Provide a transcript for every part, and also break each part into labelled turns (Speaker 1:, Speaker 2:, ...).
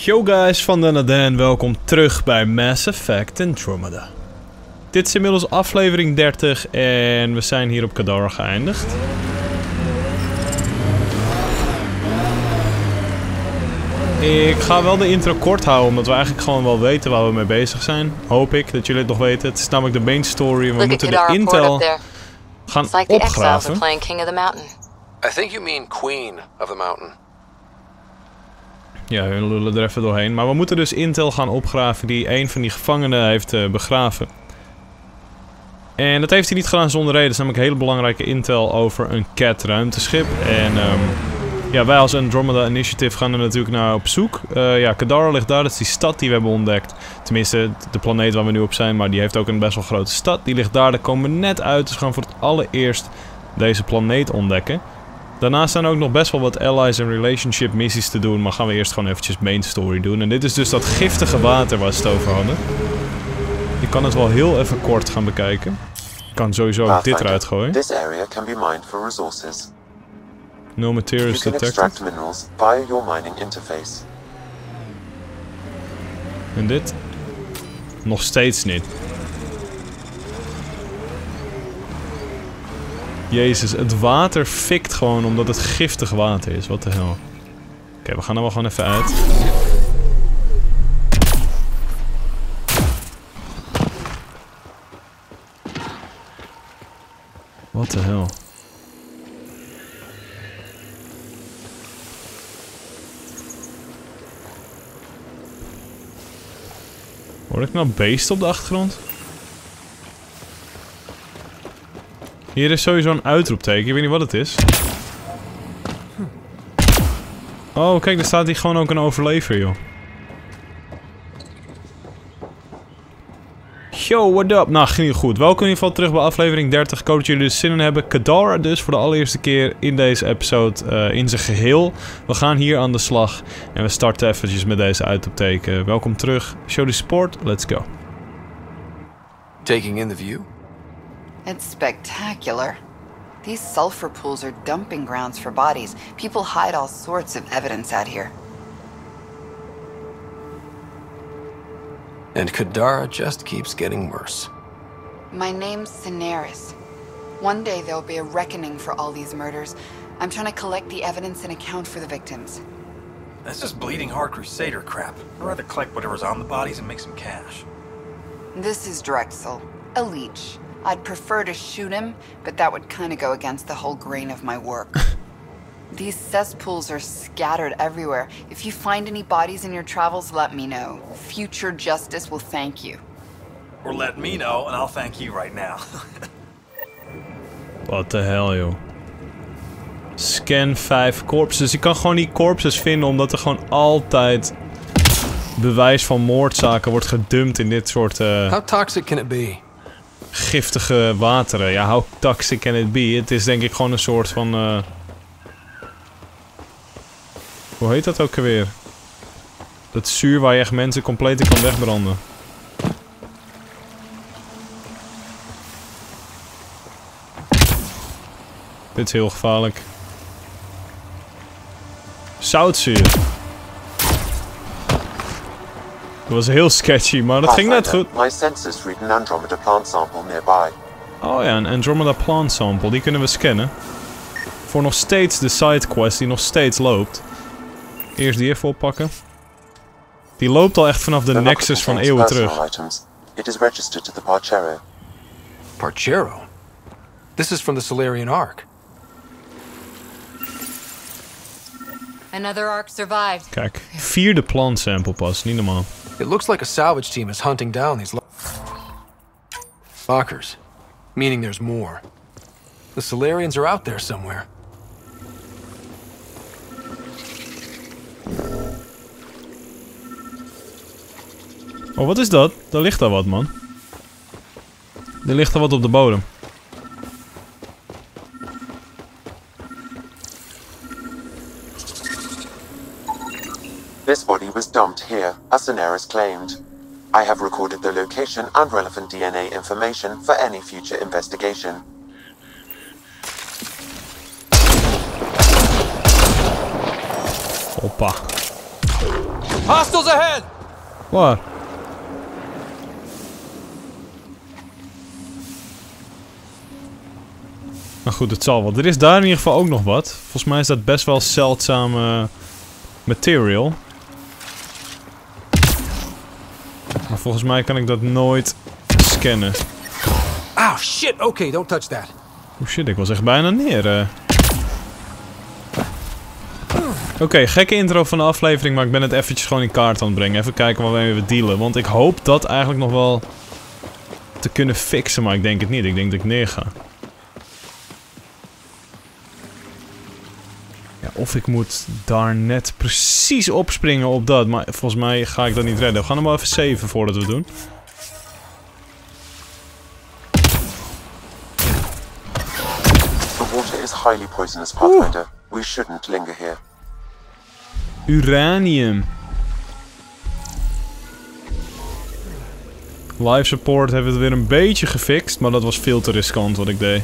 Speaker 1: Yo guys, van Dan Dan, welkom terug bij Mass Effect Andromeda. Dit is inmiddels aflevering 30 en we zijn hier op Kadara geëindigd. Ik ga wel de intro kort houden, omdat we eigenlijk gewoon wel weten waar we mee bezig zijn. Hoop ik dat jullie het nog weten. Het is namelijk de main story en we moeten de intel gaan opgraven.
Speaker 2: I think you mean Queen of the Mountain.
Speaker 1: Ja, we lullen er even doorheen. Maar we moeten dus intel gaan opgraven die een van die gevangenen heeft begraven. En dat heeft hij niet gedaan zonder reden. Het is namelijk hele belangrijke intel over een CAT ruimteschip. En ja, wij als Andromeda Initiative gaan er natuurlijk naar op zoek. Ja, Kadara ligt daar. Dat is die stad die we hebben ontdekt. Tenminste, de planeet waar we nu op zijn. Maar die heeft ook een best wel grote stad. Die ligt daar. Daar komen we net uit. Dus we gaan voor het allereerst deze planeet ontdekken. Daarnaast zijn er ook nog best wel wat allies en relationship missies te doen, maar gaan we eerst gewoon eventjes main story doen. En dit is dus dat giftige water waar ze het over hadden. Je kan het wel heel even kort gaan bekijken. Ik kan sowieso ook dit eruit gooien.
Speaker 3: This area can be mined for resources.
Speaker 1: No materials
Speaker 3: You can
Speaker 1: detected.
Speaker 3: extract minerals via your mining interface.
Speaker 1: En dit? Nog steeds niet. Jezus, het water fikt gewoon omdat het giftig water is. Wat de hel. Oké, we gaan er wel gewoon even uit. Wat de hel. Hoor ik nou beesten op de achtergrond? Hier is sowieso een uitroepteken, ik weet niet wat het is. Oh, kijk, daar staat hier gewoon ook een overlever, joh. Yo, what up? Nou, ging heel goed. Welkom in ieder geval terug bij aflevering 30. Ik hoop dat jullie er zin in hebben. Kadara dus voor de allereerste keer in deze episode in zijn geheel. We gaan hier aan de slag. En we starten eventjes met deze uitroepteken. Welkom terug. Show the support. Let's go.
Speaker 2: Taking in the view?
Speaker 4: It's spectacular. These sulfur pools are dumping grounds for bodies. People hide all sorts of evidence out here.
Speaker 2: And Kadara just keeps getting worse.
Speaker 4: My name's Cineris. One day there'll be a reckoning for all these murders. I'm trying to collect the evidence and account for the victims.
Speaker 5: That's just bleeding heart crusader crap. I'd rather collect whatever's on the bodies and make some cash.
Speaker 4: This is Drexel, a leech. I'd prefer to shoot him, but that would kind of go against the whole grain of my work. These cesspools are scattered everywhere. If you find any bodies in your travels, let me know. Future justice will thank you.
Speaker 5: Or let me know and I'll thank you right now.
Speaker 1: Wat de hel, joh. Scan 5 corpses. Je kan gewoon die corpses vinden omdat er gewoon altijd bewijs van moordzaken wordt gedumpt in dit soort
Speaker 2: How toxic can it be?
Speaker 1: giftige wateren. Ja, how toxic can it be? Het is denk ik gewoon een soort van hoe heet dat ook alweer? Dat zuur waar je echt mensen compleet in kan wegbranden. Dit is heel gevaarlijk. Zoutzuur. Dat was heel sketchy, maar dat ging net goed.
Speaker 3: My sensors read an Andromeda plant sample nearby.
Speaker 1: Oh ja, een Andromeda plant sample. Die kunnen we scannen. Voor nog steeds de sidequest die nog steeds loopt. Eerst die even oppakken. Die loopt al echt vanaf de Nexus van eeuwen terug.
Speaker 3: It is registered to the Parchero.
Speaker 2: Parchero? This is from the Solarian Ark.
Speaker 6: Another Ark survived.
Speaker 1: Kijk, 4e plant sample pas, niet normaal.
Speaker 2: It looks like a salvage team is hunting down these lockers, meaning there's more. The Solarians are out there somewhere.
Speaker 1: Oh, wat is dat? Daar ligt daar wat, man. Er ligt er wat op de bodem.
Speaker 3: This body was dumped here, as Cineris claimed. I have recorded the location and relevant DNA information for any future investigation.
Speaker 1: Hoppa.
Speaker 2: Hostiles ahead!
Speaker 1: Waar? Nou goed, het zal wel. Er is daar in ieder geval ook nog wat. Volgens mij is dat best wel zeldzame material. Maar volgens mij kan ik dat nooit scannen.
Speaker 2: Oh shit, okay, don't touch that.
Speaker 1: Oh shit, ik was echt bijna neer. Oké, gekke intro van de aflevering, maar ik ben het eventjes gewoon in kaart aan het brengen. Even kijken waarmee we dealen. Want ik hoop dat eigenlijk nog wel te kunnen fixen, maar ik denk het niet. Ik denk dat ik neer ga. Ja, of ik moet daar net precies opspringen op dat, maar volgens mij ga ik dat niet redden. We gaan hem wel even saven voordat we het doen.
Speaker 3: The water is highly poisonous, Pathfinder. We shouldn't linger here.
Speaker 1: Uranium. Life support heeft het weer een beetje gefixt, maar dat was veel te riskant wat ik deed.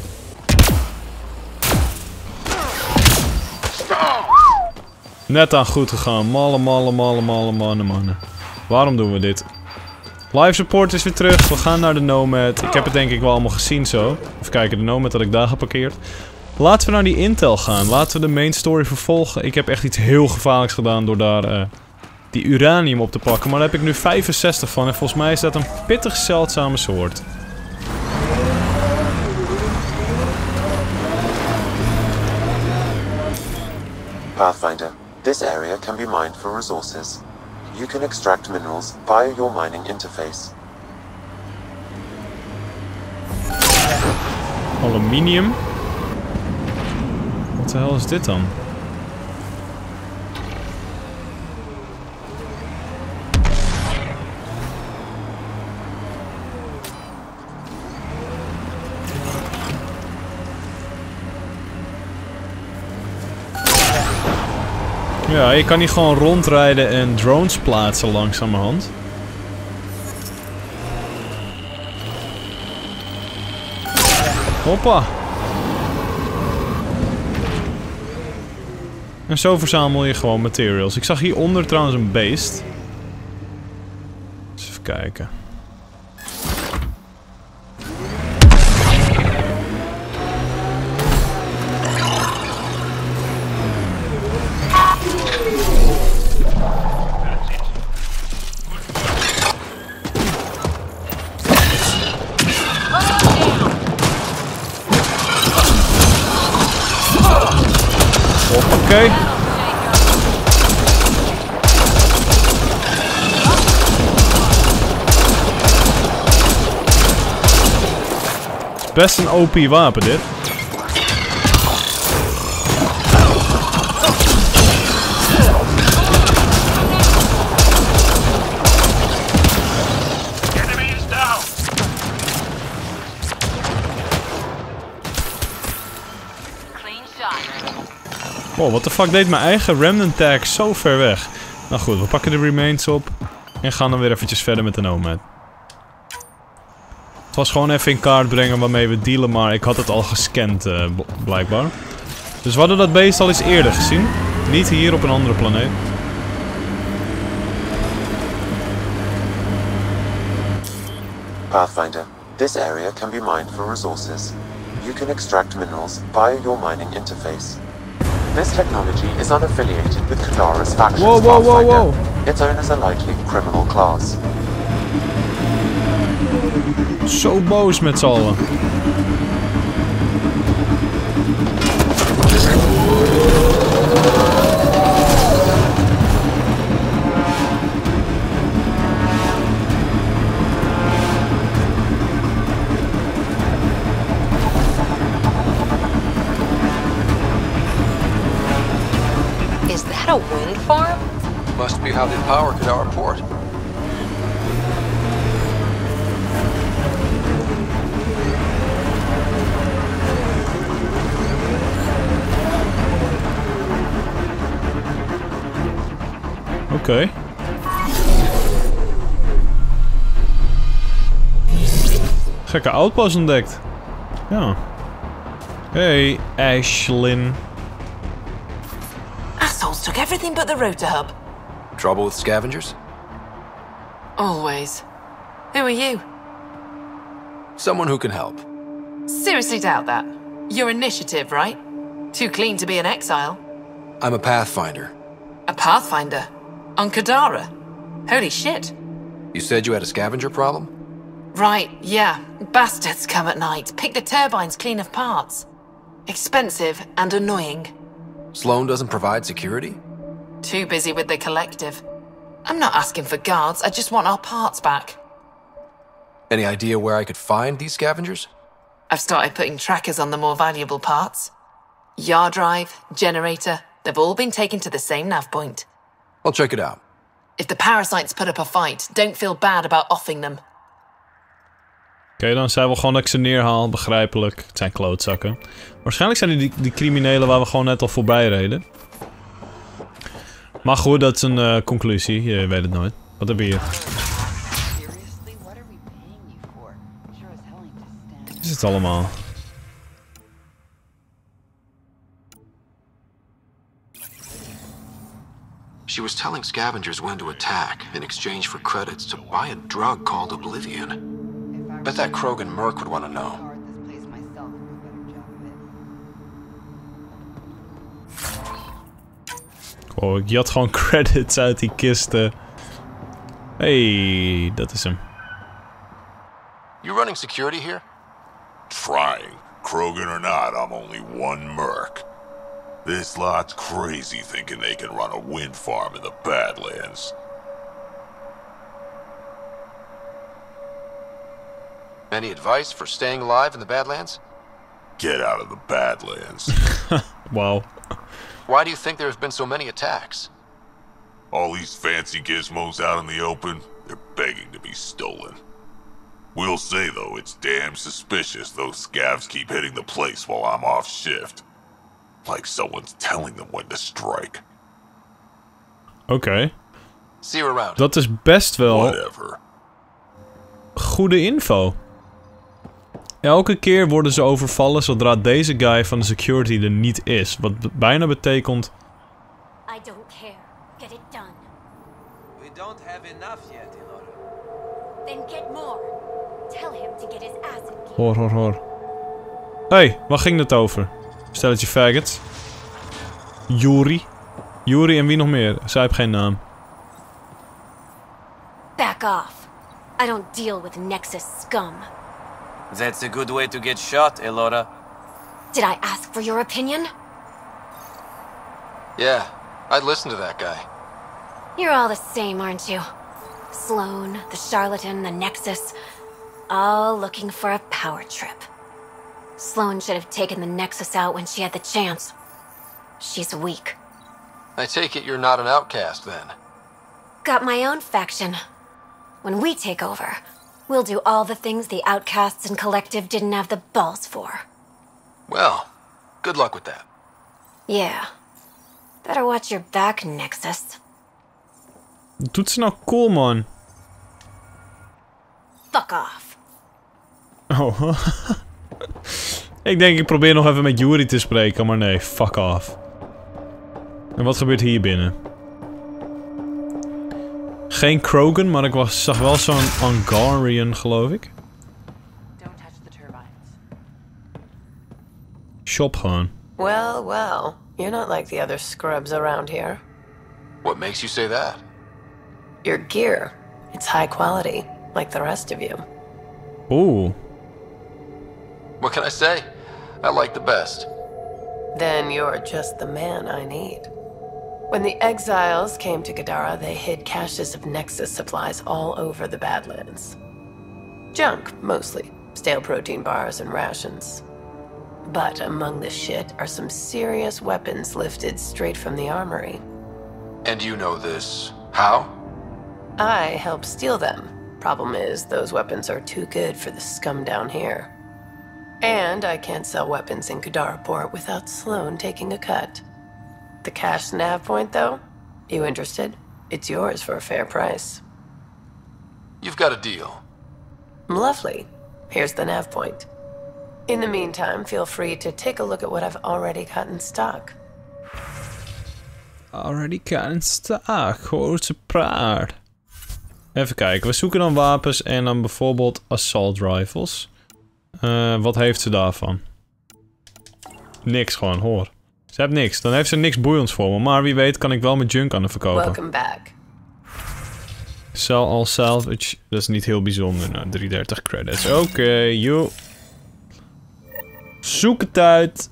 Speaker 1: Net aan goed gegaan. Mannen. Waarom doen we dit? Life support is weer terug. We gaan naar de Nomad. Ik heb het denk ik wel allemaal gezien zo. Even kijken, de Nomad had ik daar geparkeerd. Laten we naar die intel gaan. Laten we de main story vervolgen. Ik heb echt iets heel gevaarlijks gedaan door daar die uranium op te pakken. Maar daar heb ik nu 65 van. En volgens mij is dat een pittig zeldzame soort.
Speaker 3: Pathfinder, this area can be mined for resources. You can extract minerals via your mining interface.
Speaker 1: Aluminium. Wat de hel is dit dan? Ja, je kan hier gewoon rondrijden en drones plaatsen langzamerhand. Hoppa. En zo verzamel je gewoon materials. Ik zag hieronder trouwens een beest. Eens even kijken. Oké. Is best een OP wapen dit. Oh, what the fuck deed mijn eigen remnant tag zo ver weg? Nou goed, we pakken de remains op en gaan dan weer eventjes verder met de Nomad. Het was gewoon even in kaart brengen waarmee we dealen, maar ik had het al gescand blijkbaar. Dus we hadden dat beest al eens eerder gezien. Niet hier op een andere planeet.
Speaker 3: Pathfinder, this area can be mined for resources. You can extract minerals via your mining interface. This technology is unaffiliated with Kadara's factions, Pathfinder. Its owners are likely criminal class.
Speaker 1: Zo boos met z'n allen.
Speaker 6: Is that a wind farm?
Speaker 2: Must be how they power Kadara Port.
Speaker 1: Oké. Gekke outpost ontdekt. Ja. Hey, Ashlyn.
Speaker 7: Assholes took everything but the rotor hub.
Speaker 2: Trouble with scavengers?
Speaker 7: Always. Who are you?
Speaker 2: Someone who can help.
Speaker 7: Seriously doubt that. Your initiative, right? Too clean to be an exile.
Speaker 2: I'm a Pathfinder.
Speaker 7: A Pathfinder? On Kadara? Holy shit.
Speaker 2: You said you had a scavenger problem?
Speaker 7: Right, yeah. Bastards come at night, pick the turbines clean of parts. Expensive and annoying.
Speaker 2: Sloan doesn't provide security?
Speaker 7: Too busy with the collective. I'm not asking for guards, I just want our parts back.
Speaker 2: Any idea where I could find these scavengers?
Speaker 7: I've started putting trackers on the more valuable parts. Yard drive, generator, they've all been taken to the same nav point.
Speaker 2: I'll check it out.
Speaker 7: If the parasites put up a fight, don't feel bad about offing them.
Speaker 1: Oké, dan zij wil gewoon dat ik ze neerhaal. Begrijpelijk. Het zijn klootzakken. Waarschijnlijk zijn die criminelen waar we gewoon net al voorbij reden. Maar goed, dat is een conclusie. Je weet het nooit. Wat hebben we hier? Wat is het allemaal?
Speaker 2: She was telling scavengers when to attack in exchange for credits to buy a drug called Oblivion. Bet that Krogan merc would want to know.
Speaker 1: Oh, ik jat gewoon credits uit die kisten. Hey, dat is hem.
Speaker 2: You running security here?
Speaker 8: Trying. Krogan or not, I'm only one merc. This lot's crazy thinking they can run a wind farm in the Badlands.
Speaker 2: Any advice for staying alive in the Badlands?
Speaker 8: Get out of the Badlands.
Speaker 1: Wow.
Speaker 2: Why do you think there have been so many attacks?
Speaker 8: All these fancy gizmos out in the open, they're begging to be stolen. We'll say, though, it's damn suspicious those scavs keep hitting the place while I'm off shift. Like someone's telling them when to strike.
Speaker 1: Oké.
Speaker 2: See you around.
Speaker 1: Dat is best wel
Speaker 8: Whatever.
Speaker 1: goede info. Elke keer worden ze overvallen zodra deze guy van de security er niet is. Wat bijna betekent...
Speaker 9: I don't care. Get it done.
Speaker 10: We don't have enough yet, Elora.
Speaker 9: Then get more. Tell him to get his ass in gear.
Speaker 1: Hoor, hoor, hoor. Hey, waar ging het over? Stelletje faggots. Yuri. Yuri en wie nog meer? Zij heeft geen naam.
Speaker 9: Back off. I don't deal with Nexus scum.
Speaker 10: That's a good way to get shot, Elora.
Speaker 9: Did I ask for your opinion?
Speaker 2: Yeah, I'd listen to that guy.
Speaker 9: You're all the same, aren't you? Sloan, the charlatan, the Nexus. All looking for a power trip. Sloan should have taken the Nexus out when she had the chance. She's weak.
Speaker 2: I take it you're not an outcast, then?
Speaker 9: Got my own faction. When we take over, we'll do all the things the outcasts and collective didn't have the balls for.
Speaker 2: Well, good luck with that.
Speaker 9: Yeah. Better watch your back, Nexus.
Speaker 1: Doet ze nou cool, man?
Speaker 9: Fuck off.
Speaker 1: Oh. Ik denk ik probeer nog even met Yuri te spreken, maar nee, fuck off. En wat gebeurt hier binnen? Geen Krogan, maar ik zag wel zo'n Angarian, geloof ik. Shop gewoon.
Speaker 11: Well, well. You're not like the other scrubs around here.
Speaker 2: What makes you say that?
Speaker 11: Your gear. It's high quality, like the rest of you.
Speaker 1: Ooh.
Speaker 2: What can I say? I like the best.
Speaker 11: Then you're just the man I need. When the exiles came to Kadara, they hid caches of Nexus supplies all over the Badlands. Junk, mostly. Stale protein bars and rations. But among the shit are some serious weapons lifted straight from the armory.
Speaker 2: And you know this. How?
Speaker 11: I helped steal them. Problem is, those weapons are too good for the scum down here. And I can't sell weapons in Kadara Port without Sloan taking a cut. The cash nav point, though? You interested? It's yours for a fair price.
Speaker 2: You've got a deal.
Speaker 11: Lovely. Here's the nav point. In the meantime, feel free to take a look at what I've already got in stock.
Speaker 1: Already can't stack. Hoort ze praat. Even kijken, we zoeken dan wapens en dan bijvoorbeeld assault rifles. Wat heeft ze daarvan? Niks gewoon, hoor. Ze heeft niks, dan heeft ze niks boeiends voor me. Maar wie weet kan ik wel mijn junk aan de verkopen.
Speaker 11: Welcome back.
Speaker 1: Sell all salvage, dat is niet heel bijzonder. Nou, 330 credits. Oké, joe. Zoek het uit.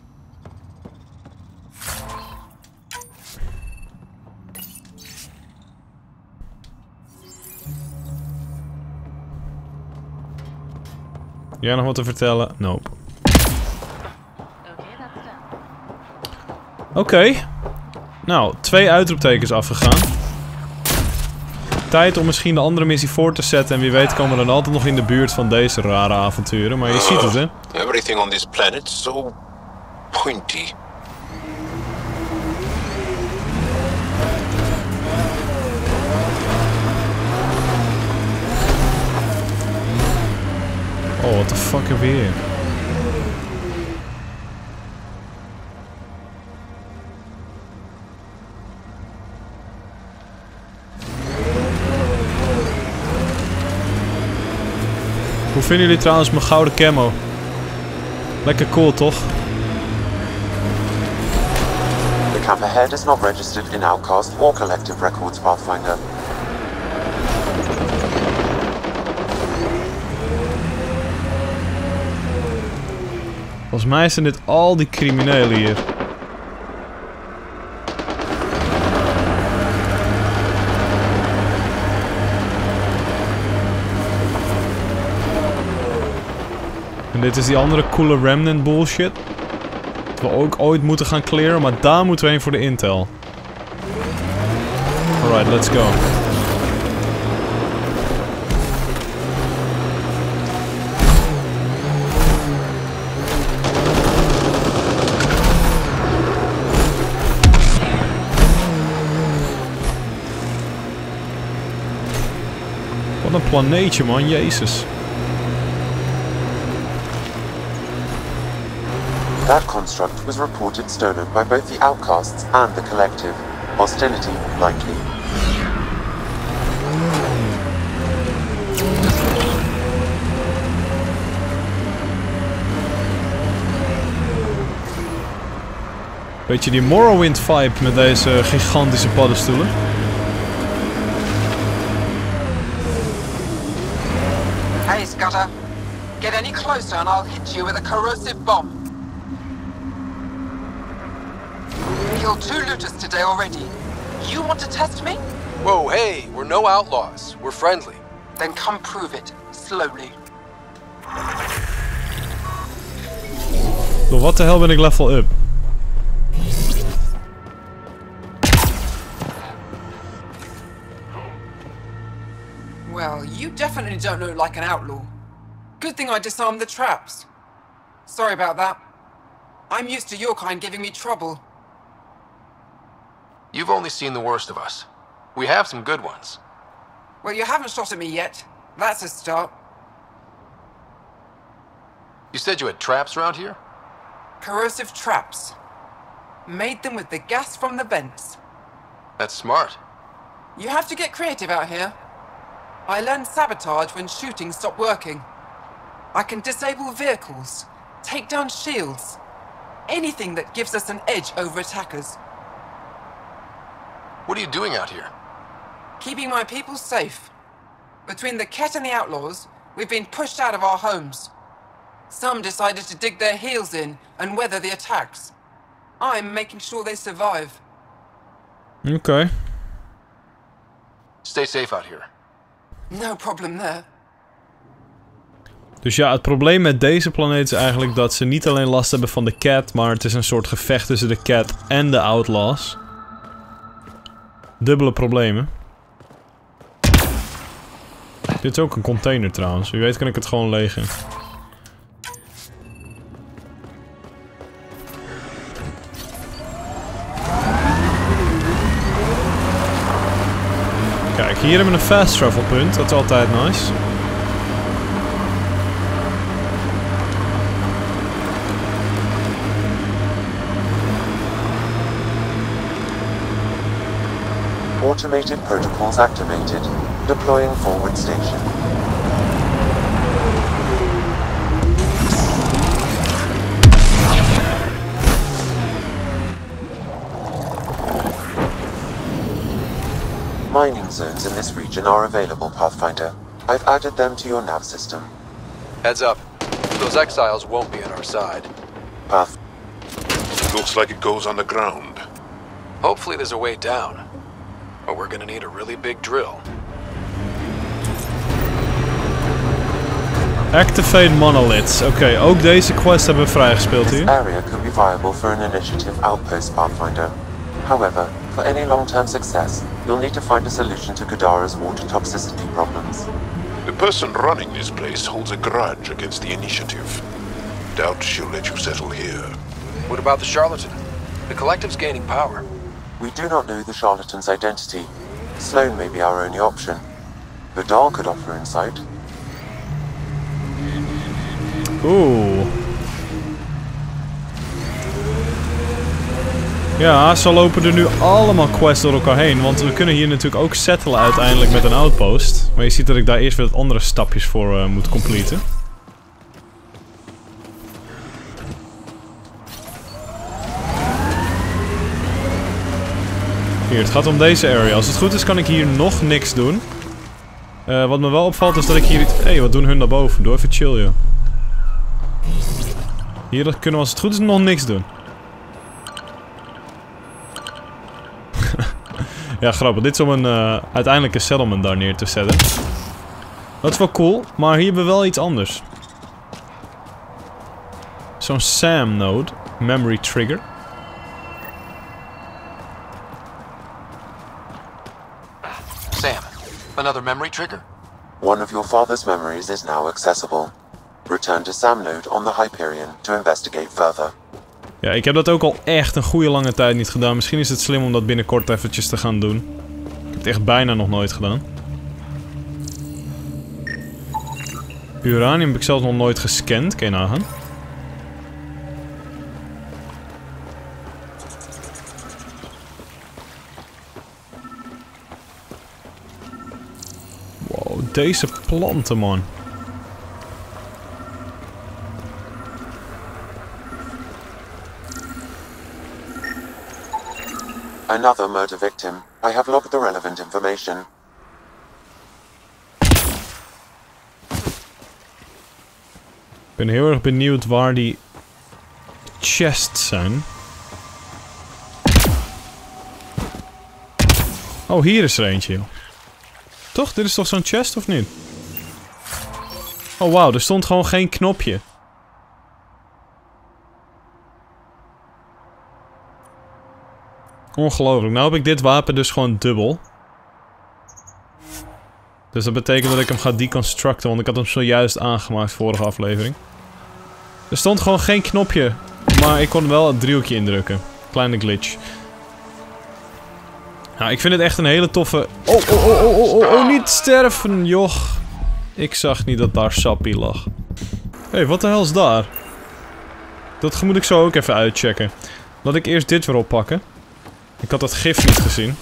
Speaker 1: Jij nog wat te vertellen? Nope. Oké. Nou, 2 uitroeptekens afgegaan. Tijd om misschien de andere missie voor te zetten. En wie weet komen we dan altijd nog in de buurt van deze rare avonturen. Maar je ziet het, hè?
Speaker 2: Everything on this planet so pointy.
Speaker 1: Oh, what the fuck heb je hier? Hoe vinden jullie trouwens mijn gouden camo? Lekker cool, toch?
Speaker 3: The camp ahead is not registered in Outcast or Collective Records, Pathfinder.
Speaker 1: Volgens mij zijn dit al die criminelen hier. En dit is die andere coole remnant bullshit. Dat we ook ooit moeten gaan clearen, maar daar moeten we heen voor de intel. Alright, let's go. Wat een planeetje, man, jezus.
Speaker 3: That construct was reported stolen by both the Outcasts and the Collective. Hostility likely.
Speaker 1: Beetje die Morrowind vibe met deze gigantische paddenstoelen.
Speaker 12: Hey, Scudder. Get any closer and I'll hit you with a corrosive bomb. Killed 2 looters today already. You want to test me?
Speaker 13: Whoa, hey, we're no outlaws. We're friendly.
Speaker 12: Then come prove it, slowly.
Speaker 1: Door wat de hel ben ik level up?
Speaker 12: Well, you definitely don't look like an outlaw. Good thing I disarmed the traps. Sorry about that. I'm used to your kind giving me trouble.
Speaker 2: You've only seen the worst of us. We have some good ones.
Speaker 12: Well, you haven't shot at me yet. That's a start.
Speaker 2: You said you had traps around here?
Speaker 12: Corrosive traps. Made them with the gas from the vents.
Speaker 2: That's smart.
Speaker 12: You have to get creative out here. I learned sabotage when shooting stopped working. I can disable vehicles, take down shields, anything that gives us an edge over attackers.
Speaker 2: What are you doing out here?
Speaker 12: Keeping my people safe. Between the Ket and the outlaws, we've been pushed out of our homes. Some decided to dig their heels in and weather the attacks. I'm making sure they survive.
Speaker 1: Okay.
Speaker 2: Stay safe out here.
Speaker 12: No problem there.
Speaker 1: Dus ja, het probleem met deze planeet is eigenlijk dat ze niet alleen last hebben van de Ket, maar het is een soort gevecht tussen de Ket en de Outlaws. Dubbele problemen. Dit is ook een container trouwens. Wie weet kan ik het gewoon legen. Kijk, hier hebben we een fast travel punt. Dat is altijd nice.
Speaker 3: Automated protocols activated. Deploying forward station. Mining zones in this region are available, Pathfinder. I've added them to your nav system.
Speaker 13: Heads up. Those exiles won't be on our side.
Speaker 3: Path.
Speaker 8: Looks like it goes on the ground.
Speaker 13: Hopefully there's a way down. But we're gonna need a really big drill.
Speaker 1: Activate monoliths. Oké, ook deze quest hebben we vrijgespeeld hier.
Speaker 3: This area could be viable for an initiative outpost, Pathfinder. However, for any long-term success, you'll need to find a solution to Kadara's water toxicity problems.
Speaker 8: The person running this place holds a grudge against the initiative. Doubt she'll let you settle here.
Speaker 13: What about the charlatan? The collective's gaining power.
Speaker 3: We do not know the charlatan's identity. Sloan may be our only option. Vidal could offer insight.
Speaker 1: Oeh. Ja, zo lopen er nu allemaal quests door elkaar heen. Want we kunnen hier natuurlijk ook settelen uiteindelijk met een outpost. Maar je ziet dat ik daar eerst weer wat andere stapjes voor moet completen. Hier, het gaat om deze area. Als het goed is kan ik hier nog niks doen. Wat me wel opvalt is dat ik hier... Hé, wat doen hun daarboven? Doe even chill, joh. Hier kunnen we als het goed is nog niks doen. Ja, grappig. Dit is om een uiteindelijke settlement daar neer te zetten. Dat is wel cool, maar hier hebben we wel iets anders. Zo'n SAM node. Memory trigger.
Speaker 13: Sam, another memory trigger?
Speaker 3: One of your father's memories is now accessible. Return to SAM node on the Hyperion to investigate further.
Speaker 1: Ja, ik heb dat ook al echt een goede lange tijd niet gedaan. Misschien is het slim om dat binnenkort eventjes te gaan doen. Ik heb het echt bijna nog nooit gedaan. Uranium heb ik zelfs nog nooit gescand. Kan je nagaan. Wow, deze planten, man.
Speaker 3: Another murder victim. I have logged the relevant information.
Speaker 1: Ik ben heel erg benieuwd waar die chests zijn. Oh, hier is er eentje. Toch? Dit is toch zo'n chest of niet? Oh, wauw. Er stond gewoon geen knopje. Ongelooflijk. Nou heb ik dit wapen dus gewoon dubbel. Dus dat betekent dat ik hem ga deconstructen, want ik had hem zojuist aangemaakt vorige aflevering. Er stond gewoon geen knopje, maar ik kon wel het driehoekje indrukken. Kleine glitch. Nou, ik vind het echt een hele toffe... Oh, niet sterven, joch. Ik zag niet dat daar Sappy lag. Hé, wat de hel is daar? Dat moet ik zo ook even uitchecken. Laat ik eerst dit weer oppakken. Ik had dat gif niet gezien.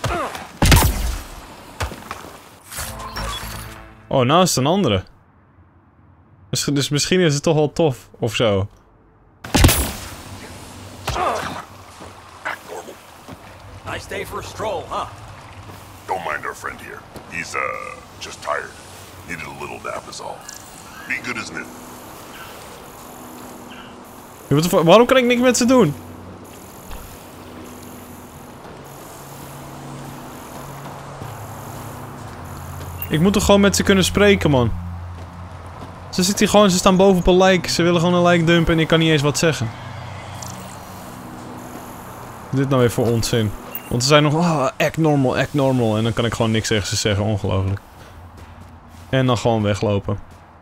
Speaker 1: Oh, nou is het een andere. Dus misschien is het toch wel tof, of zo.
Speaker 5: Nice day for a stroll, huh?
Speaker 8: Don't mind our friend here. He's, just tired. Needed a little nap is all. Be good as new.
Speaker 1: Waarom kan ik niks met ze doen? Ik moet toch gewoon met ze kunnen spreken, man. Ze zitten hier gewoon, ze staan boven op een lijk. Ze willen gewoon een lijk dumpen en ik kan niet eens wat zeggen. Wat is dit nou weer voor onzin? Want ze zijn nog, act normal. En dan kan ik gewoon niks tegen ze zeggen, ongelooflijk. En dan gewoon weglopen.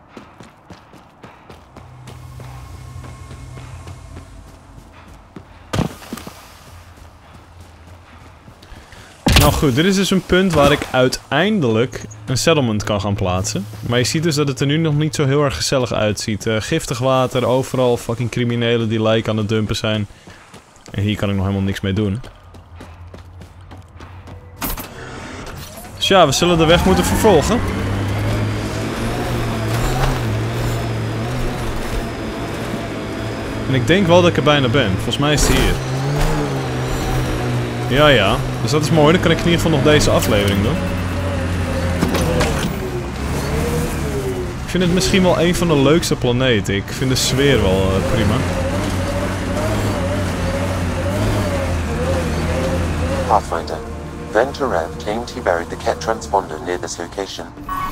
Speaker 1: Nou goed, dit is dus een punt waar ik uiteindelijk een settlement kan gaan plaatsen. Maar je ziet dus dat het er nu nog niet zo heel erg gezellig uitziet. Giftig water, overal fucking criminelen die lijken aan het dumpen zijn. En hier kan ik nog helemaal niks mee doen. Dus ja, we zullen de weg moeten vervolgen. En ik denk wel dat ik er bijna ben. Volgens mij is het hier. Ja, ja. Dus dat is mooi. Dan kan ik in ieder geval nog deze aflevering doen. Ik vind het misschien wel een van de leukste planeten. Ik vind de sfeer wel prima.
Speaker 3: Pathfinder. Venturev claimed he buried the Ket transponder near this location.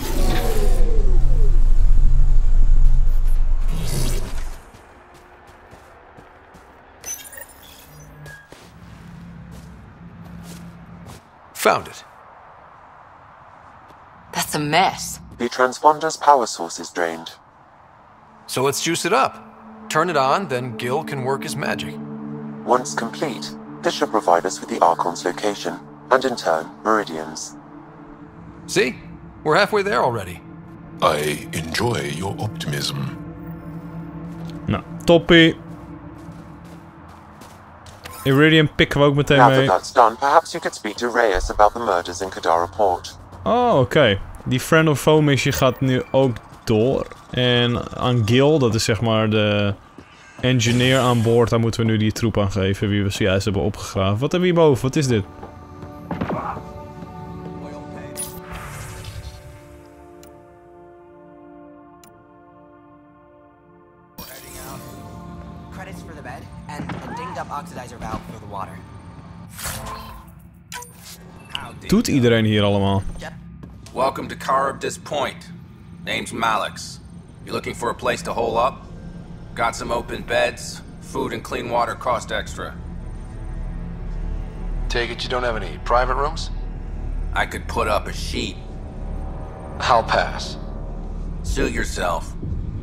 Speaker 13: Found it.
Speaker 4: That's a mess.
Speaker 3: The transponder's power source is drained.
Speaker 13: So let's juice it up. Turn it on, then Gil can work his magic.
Speaker 3: Once complete, this should provide us with the Archon's location, and in turn, Meridian's.
Speaker 13: See? We're halfway there already.
Speaker 8: I enjoy your optimism.
Speaker 1: Nou, toppie. Iridium pikken we ook meteen
Speaker 3: Now
Speaker 1: mee.
Speaker 3: that that's done, perhaps you could speak to Reyes about the murders in Kadara Port.
Speaker 1: Oh, oké. Die Friend of Foe missie gaat nu ook door. En aan Gil, dat is zeg maar de engineer aan boord, daar moeten we nu die troep aan geven, wie we zojuist hebben opgegraven. Wat hebben we hierboven? Wat is dit?
Speaker 14: Credits for the bed and a dinged up oxidizer valve for the water.
Speaker 1: Doet iedereen hier allemaal?
Speaker 15: Welcome to Charybdis Point. Name's Malix. You looking for a place to hole up? Got some open beds. Food and clean water cost extra.
Speaker 13: Take it you don't have any private rooms?
Speaker 15: I could put up a sheet.
Speaker 13: I'll pass.
Speaker 15: Suit yourself.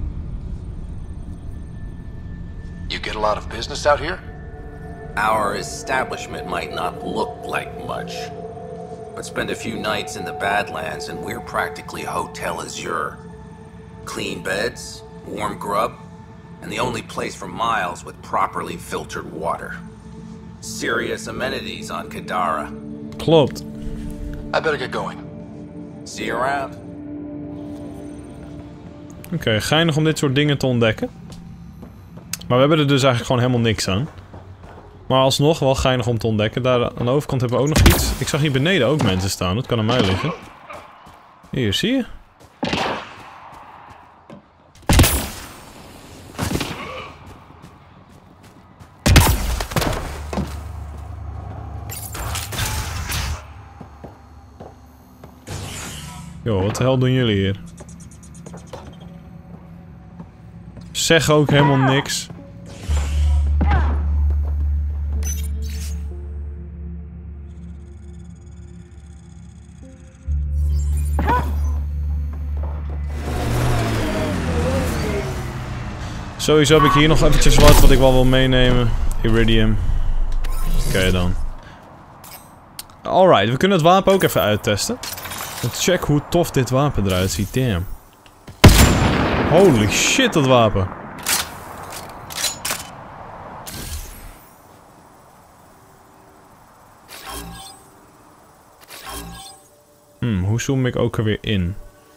Speaker 13: You get a lot of business out here?
Speaker 15: Our establishment might not look like much, but spend a few nights in the Badlands and we're practically hotel azure. Clean beds, warm grub, and the only place for miles with properly filtered water. Serious amenities on Kadara.
Speaker 1: Klopt.
Speaker 13: I better get going.
Speaker 15: See you around.
Speaker 1: Oké, geinig om dit soort dingen te ontdekken. Maar we hebben er dus eigenlijk gewoon helemaal niks aan. Maar alsnog wel geinig om te ontdekken. Daar aan de overkant hebben we ook nog iets. Ik zag hier beneden ook mensen staan. Dat kan aan mij liggen. Hier, zie je? Yo, wat de hel doen jullie hier? Zeg ook helemaal niks. Sowieso heb ik hier nog eventjes wat ik wel wil meenemen. Iridium. Oké dan. Alright, we kunnen het wapen ook even uittesten. Check hoe tof dit wapen eruit ziet, damn. Holy shit, dat wapen. Hoe zoom ik ook er weer in?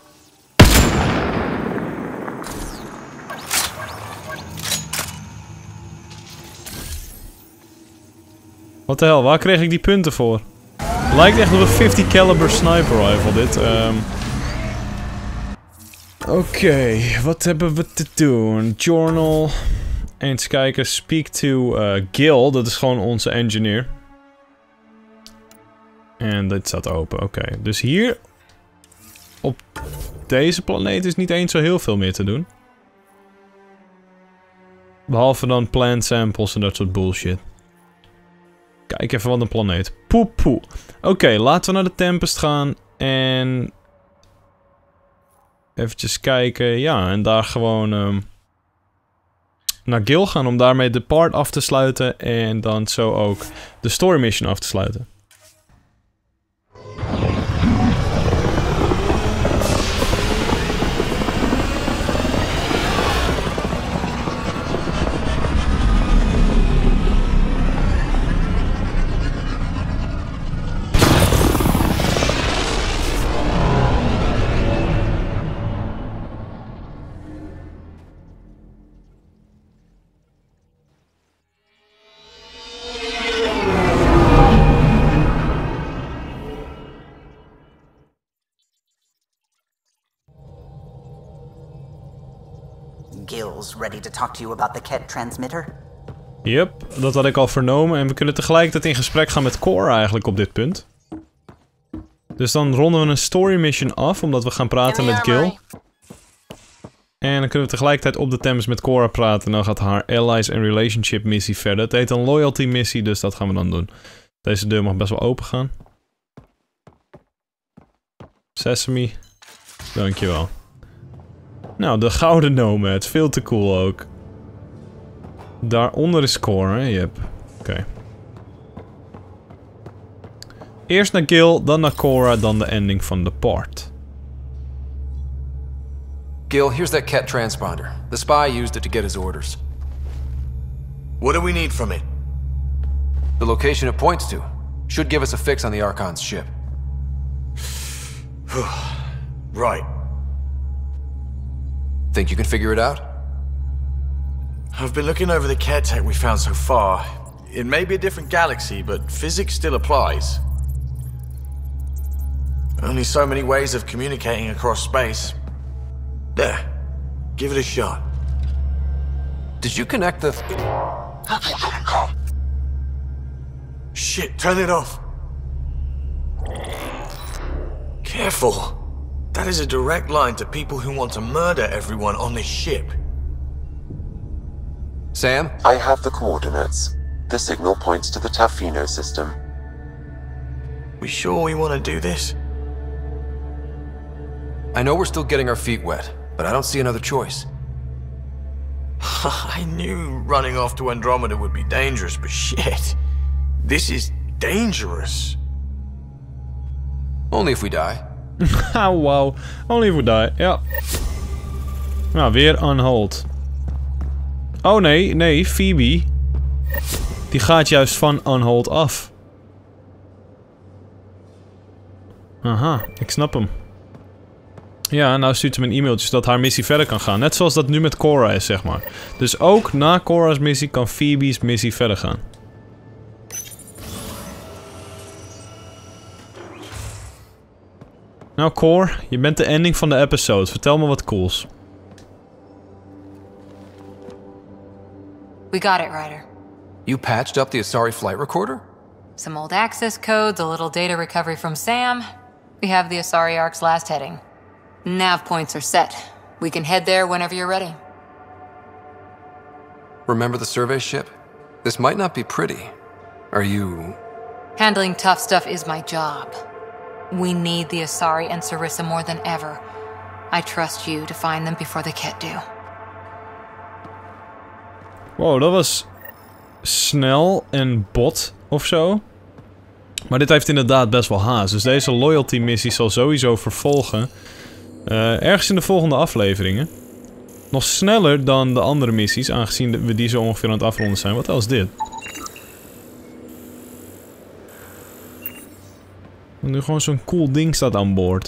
Speaker 1: Wat de hel, waar kreeg ik die punten voor? Lijkt echt op een 50 caliber sniper rifle dit. Oké, wat hebben we te doen? Journal. Eens kijken, speak to Gil, dat is gewoon onze engineer. En dit staat open, oké. Dus hier op deze planeet is niet eens zo heel veel meer te doen. Behalve dan plant samples en dat soort bullshit. Kijk even wat een planeet. Poe. Oké, laten we naar de Tempest gaan en eventjes kijken. Ja, en daar gewoon naar Gil gaan om daarmee de part af te sluiten en dan zo ook de story mission af te sluiten.
Speaker 14: Sentinels ready to talk to you about the Ket transmitter?
Speaker 1: Yep, dat had ik al vernomen. En we kunnen tegelijkertijd in gesprek gaan met Cora eigenlijk op dit punt. Dus dan ronden we een story mission af, omdat we gaan praten met Gil. En dan kunnen we tegelijkertijd op de Thames met Cora praten. En dan gaat haar Allies and Relationship missie verder. Het heet een Loyalty missie, dus dat gaan we dan doen. Deze deur mag best wel open gaan. Sesame. Dankjewel. Nou, de gouden nomad. Veel te cool ook. Daaronder is Cora, yep. Oké. Eerst naar Gil, dan naar Cora, dan de ending van The Part.
Speaker 13: Gil, here's that Ket transponder. The spy used it to get his orders.
Speaker 16: What do we need from it?
Speaker 13: The location it points to. Should give us a fix on the Archon's ship.
Speaker 16: Right.
Speaker 13: Think you can figure it out?
Speaker 16: I've been looking over the Ket tech we found so far. It may be a different galaxy, but physics still applies. Only so many ways of communicating across space. There. Give it a shot.
Speaker 13: Did you connect the...
Speaker 16: Shit, turn it off. Careful. That is a direct line to people who want to murder everyone on this ship.
Speaker 13: Sam?
Speaker 3: I have the coordinates. The signal points to the Tafino system.
Speaker 16: We sure we want to do this?
Speaker 13: I know we're still getting our feet wet, but I don't see another choice.
Speaker 16: I knew running off to Andromeda would be dangerous, but shit. This is dangerous.
Speaker 13: Only if we die.
Speaker 1: Wow. Only if we die, ja. Nou, weer unhold. Oh nee, Phoebe. Die gaat juist van unhold af. Aha, ik snap hem. Ja, nou stuurt ze me een e-mailtje zodat haar missie verder kan gaan. Net zoals dat nu met Cora is, zeg maar. Dus ook na Cora's missie kan Phoebe's missie verder gaan. Nou Cor, je bent de ending van de episode. Vertel me wat cools.
Speaker 6: We got it, Ryder.
Speaker 13: You patched up the Asari flight recorder?
Speaker 6: Some old access codes, a little data recovery from Sam. We have the Asari Ark's last heading. Nav points are set. We can head there whenever you're ready.
Speaker 13: Remember the survey ship? This might not be pretty. Are you...
Speaker 6: Handling tough stuff is my job. We need the Asari and Sarissa more than ever. I trust you to find them before the Ket do.
Speaker 1: Wow, dat was snel en bot of zo. Maar dit heeft inderdaad best wel haast. Dus deze loyalty missie zal sowieso vervolgen. Ergens in de volgende afleveringen. Nog sneller dan de andere missies, aangezien we die zo ongeveer aan het afronden zijn. Wat is dit? Nu gewoon zo'n cool ding staat aan boord.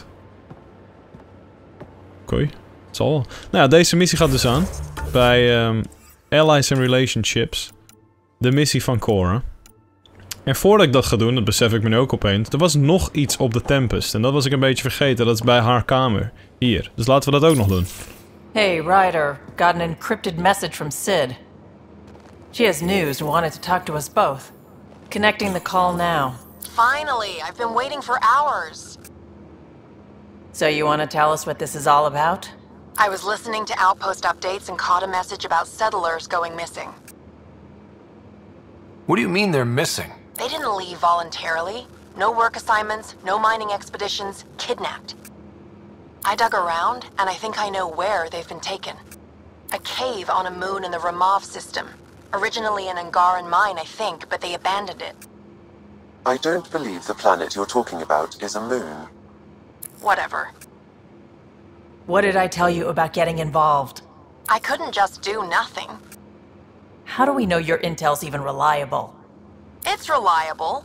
Speaker 1: Oké, het zal wel. Nou ja, deze missie gaat dus aan. Bij Allies and Relationships. De missie van Cora. En voordat ik dat ga doen, dat besef ik me nu ook opeens. Er was nog iets op de Tempest. En dat was ik een beetje vergeten. Dat is bij haar kamer. Hier. Dus laten we dat ook nog doen.
Speaker 11: Hey, Ryder. Got an encrypted message from Sid. She has news and wanted to talk to us both. Connecting the call now.
Speaker 17: Finally, I've been waiting for hours.
Speaker 11: So you want to tell us what this is all about?
Speaker 17: I was listening to outpost updates and caught a message about settlers going missing.
Speaker 13: What do you mean they're missing?
Speaker 17: They didn't leave voluntarily. No work assignments, no mining expeditions, kidnapped. I dug around, and I think I know where they've been taken. A cave on a moon in the Ramov system. Originally an Angaran mine, I think, but they abandoned it.
Speaker 3: I don't believe the planet you're talking about is a moon.
Speaker 17: Whatever.
Speaker 11: What did I tell you about getting involved?
Speaker 17: I couldn't just do nothing.
Speaker 11: How do we know your intel's even reliable?
Speaker 17: It's reliable.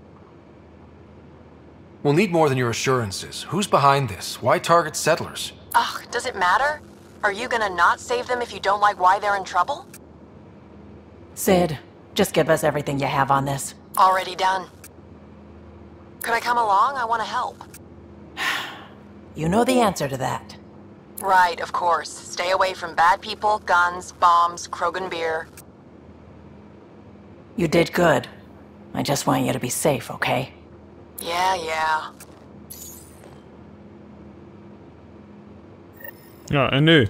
Speaker 13: We'll need more than your assurances. Who's behind this? Why target settlers?
Speaker 17: Ugh, does it matter? Are you gonna not save them if you don't like why they're in trouble?
Speaker 11: Sid, just give us everything you have on this.
Speaker 17: Already done. Could I come along? I want to help.
Speaker 11: You know the answer to that.
Speaker 17: Right, of course. Stay away from bad people, guns, bombs, Krogan beer.
Speaker 18: You did good. I just want you to be safe, okay?
Speaker 17: Yeah.
Speaker 1: Ja, en nu?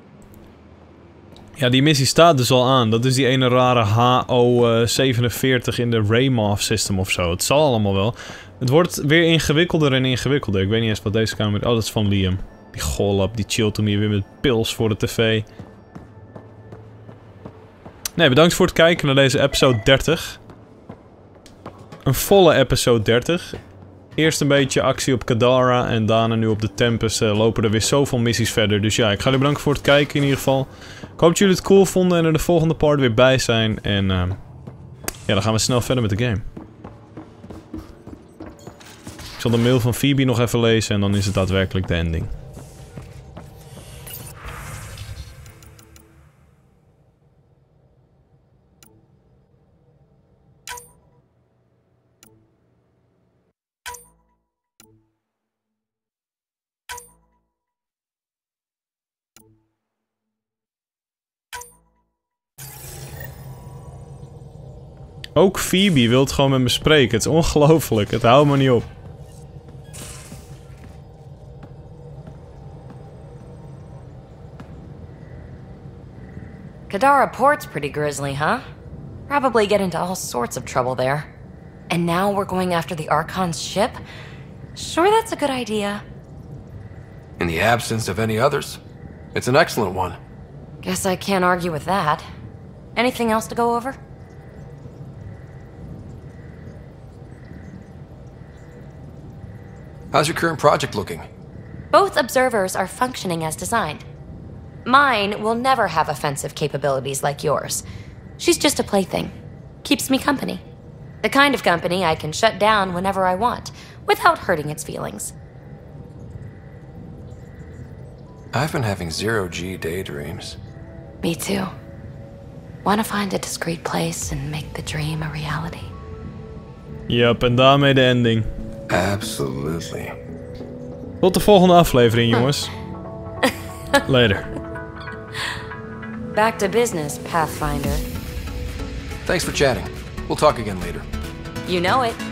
Speaker 1: Ja, die missie staat dus al aan. Dat is die ene rare HO47 in de Raymov system of zo. Het zal allemaal wel. Het wordt weer ingewikkelder en ingewikkelder. Ik weet niet eens wat deze kamer... Oh, dat is van Liam. Die gollap, die chillt hem hier weer met pils voor de tv. Nee, bedankt voor het kijken naar deze episode 30. Een volle episode 30. Eerst een beetje actie op Kadara en daarna nu op de Tempest lopen er weer zoveel missies verder. Dus ja, ik ga jullie bedanken voor het kijken in ieder geval. Ik hoop dat jullie het cool vonden en er de volgende part weer bij zijn. En ja, dan gaan we snel verder met de game. Ik zal de mail van Phoebe nog even lezen en dan is het daadwerkelijk de ending. Ook Phoebe wil het gewoon met me spreken. Het is ongelooflijk. Het houdt me niet op.
Speaker 19: Kadara Port's pretty grisly, huh? Probably get into all sorts of trouble there. And now we're going after the Archon's ship? Sure, that's a good idea.
Speaker 13: In the absence of any others, it's an excellent one.
Speaker 19: Guess I can't argue with that. Anything else to go over?
Speaker 13: How's your current project looking?
Speaker 19: Both observers are functioning as designed. Mine will never have offensive capabilities like yours. She's just a plaything. Keeps me company. The kind of company I can shut down whenever I want, without hurting its feelings.
Speaker 13: I've been having zero-G daydreams.
Speaker 19: Me too. Want to find a discreet place and make the dream a reality.
Speaker 1: Yep, en daarmee de ending.
Speaker 13: Absolutely.
Speaker 1: Tot de volgende aflevering, jongens. Later.
Speaker 19: Back to business, Pathfinder.
Speaker 13: Thanks for chatting. We'll talk again later.
Speaker 19: You know it.